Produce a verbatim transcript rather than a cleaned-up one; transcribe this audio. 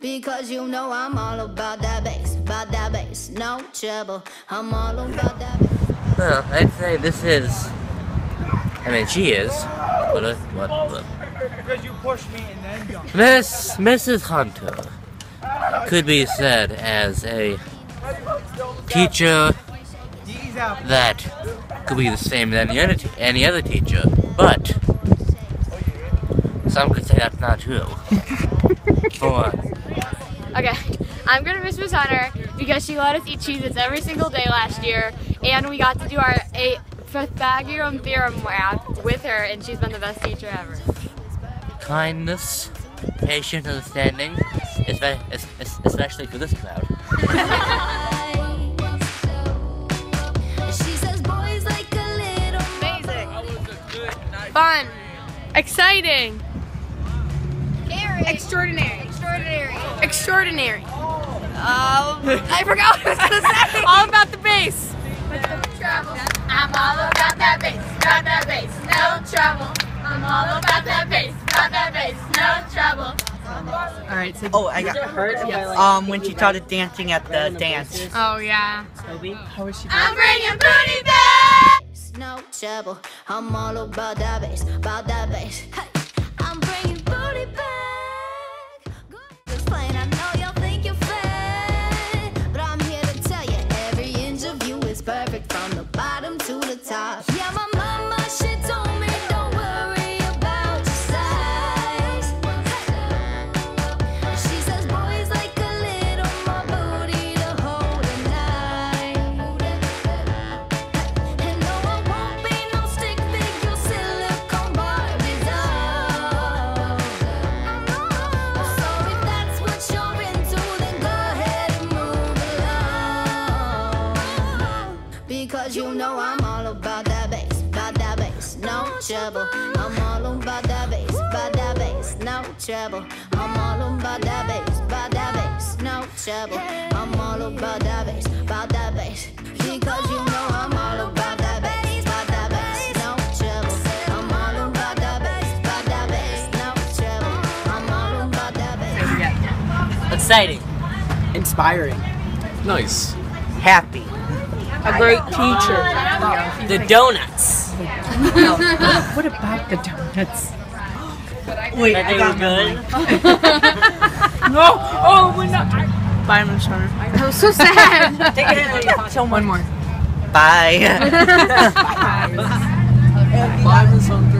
Because you know I'm all about that bass, about that bass, no trouble. I'm all about that bass. Well, I'd say this is, I mean, she is, what, a, what, what. Because you pushed me and then jumped. Miss, Missus Hunter could be said as a teacher that could be the same as any other, any other teacher, but some could say that's not true. For Okay, I'm gonna miss Miss Hunter because she let us eat Cheez-Its every single day last year, and we got to do our eight Pythagorean theorem math with her, and she's been the best teacher ever. kindness, patient understanding, especially for this crowd. Fun, exciting, Scary. extraordinary, Extraordinary. extraordinary. Um, I forgot what I was gonna say. All about the bass. Trouble. I'm all about that bass, about that bass, no trouble. I'm all about that bass, about that bass, no trouble. All right. So Oh, I got hurt. Yes. Um, when she started dancing at the dance. Oh yeah. How was she? I'm bringing booty back. No trouble. I'm all about that bass, about that bass. Hey, I'm bringing booty back. Just playing, I know y'all think you're fat, but I'm here to tell you every inch of you is perfect from the bottom to the top. Yeah, my mama, she told me don't worry about your size. She says boys like a little more booty to hold at night. And no, I won't be no stick figure silicone Barbie doll. So if that's what you're into, then go ahead and move along. Because you know I'm all about that bass, about that bass, no trouble. I'm all about that bass, about that bass, no trouble. I'm all about that bass, about that bass, no trouble. I'm all about that bass, about that bass. Because you know I'm all about that bass, about that bass, no trouble. I'm all about that bass, about that bass, no trouble. I'm all about that bass. Exciting. Inspiring. Nice. Happy. A great teacher. The donuts. What about the donuts? Wait, I got good. No! Oh, we're not. Bye, Miss Hunter. That was so sad. Take it in. Tell one more. Bye. Bye, Miss Hunter.